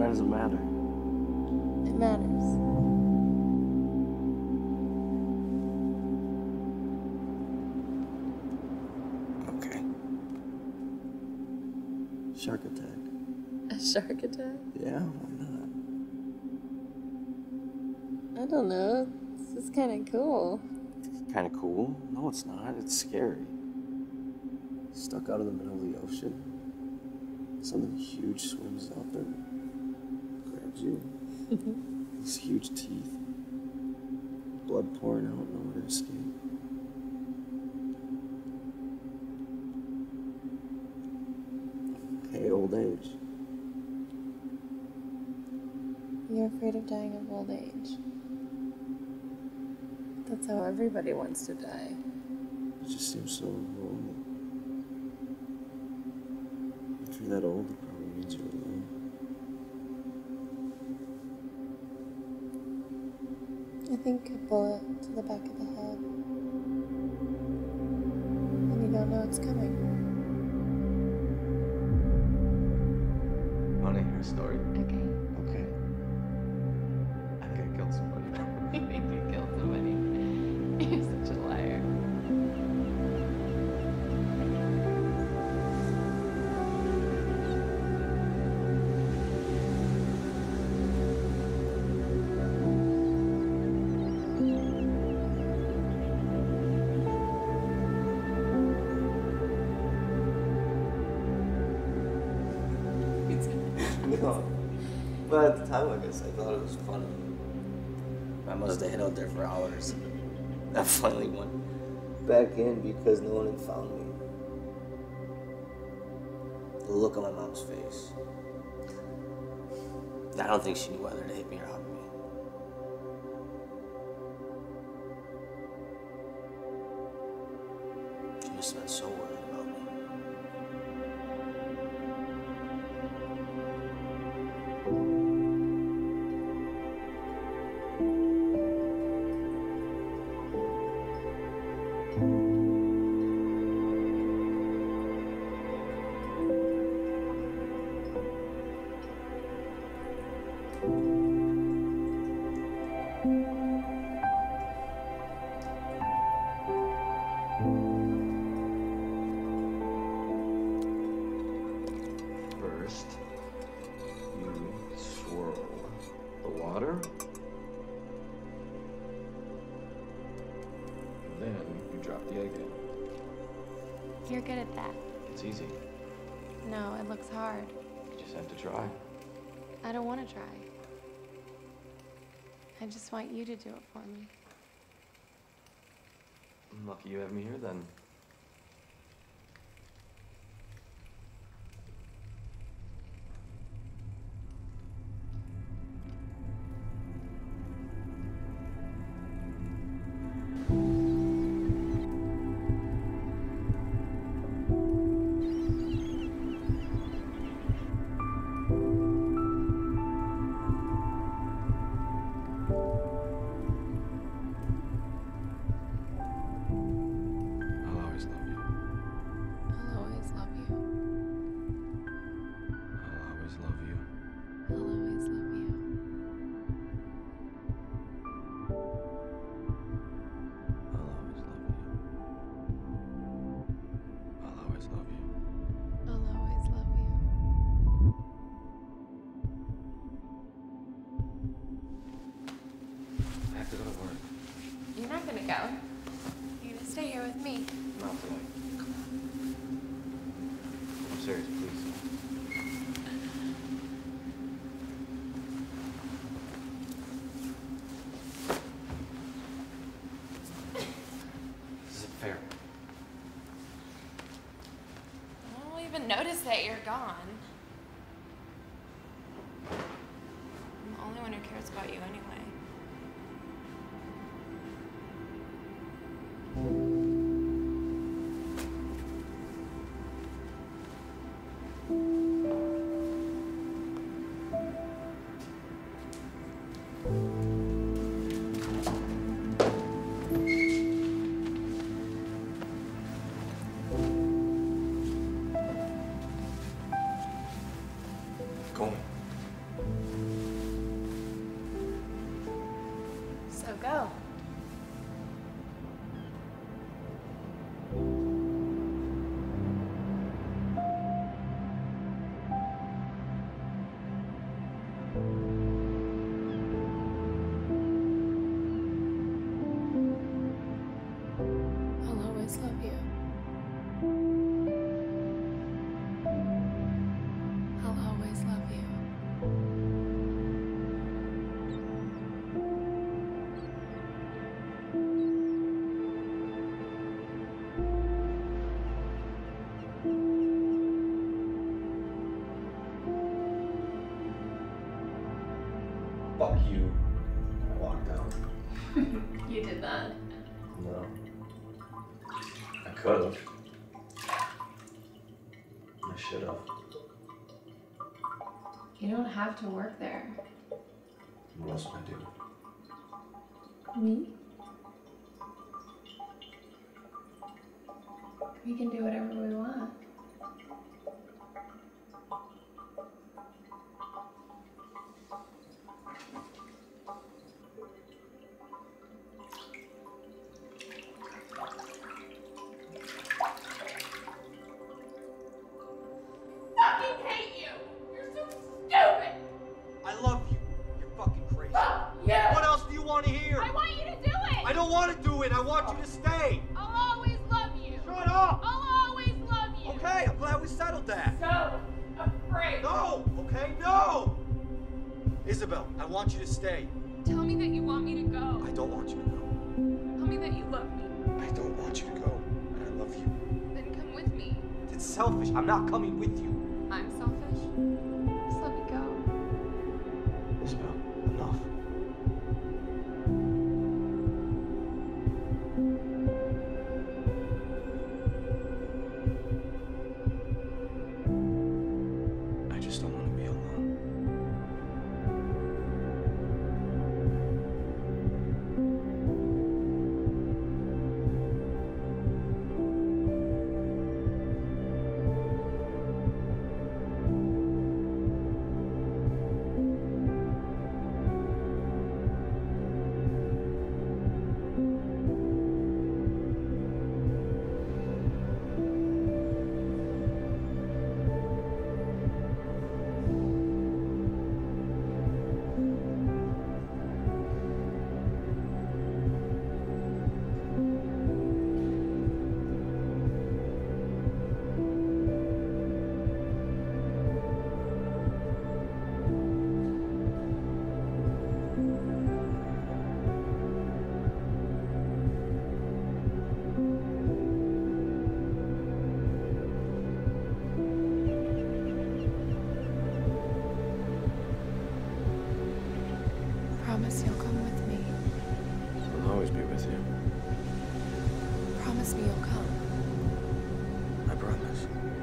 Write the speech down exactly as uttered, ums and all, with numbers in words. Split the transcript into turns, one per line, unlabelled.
When does it matter?
It matters.
Okay. Shark attack.
A shark attack?
Yeah, why not?
I don't know. This is kind of cool.
Kind of cool. No, it's not. It's scary. Stuck out in the middle of the ocean. Something huge swims up and grabs you. These huge teeth. Blood pouring out, nowhere to escape. Okay, old age.
You're afraid of dying of old age. That's how everybody wants to die.
It just seems so lonely. If you're that old, it probably means you're alone.
I think a bullet to the back of the head. And you don't know it's coming.
Want to hear a story?
Okay.
Okay. I think I killed somebody.
You think you killed somebody? You're such a liar.
No. But at the time, I guess, I thought it was funny. I must have hid out there for hours. I finally went back in because no one had found me. The look on my mom's face. I don't think she knew whether to hit me or hug me. She must have been so worried about me.
First, you swirl the water. Then you drop the egg in.
You're good at that.
It's easy.
No, it looks hard.
You just have to try.
I don't want to try. I just want you to do it for me.
I'm lucky you have me here then. I'll always love you.
I'll always love you.
I'll always love you.
I'll always love you.
I'll always love you. I'll always love you.
I'll always love you.
I have to go to work.
You're not gonna go. You're gonna stay here with me.
Not tonight. I'm serious, please. This isn't fair.
I won't even notice that you're gone. I'm the only one who cares about you anyway.
Go on.
So go. I'll always love you. I'll always love you.
Fuck you. I walked out.
You did that.
No. I could have. I should have.
You don't have to work there.
What else would I do?
Me? We can do whatever we want. Fucking hate you! You're so stupid!
I love you. You're fucking crazy.
Fuck you!
What else do you want to hear?
I want you to do it!
I don't want to do it. I want you to stay.
I'll always love you!
Shut up.
I'll always love you!
Okay, I'm glad we settled that.
So afraid.
No, okay, no. Isabel, I want you to stay.
Tell me that you want me to go.
I don't want you to go.
Tell me that you love me.
I don't want you to go. And I love you.
Then come with me.
It's selfish. I'm not coming with you.
I'm selfish. Just let me go.
Isabel, enough. I just don't want to be alone.
Promise you'll come with me.
I'll always be with you.
Promise me you'll come.
I promise.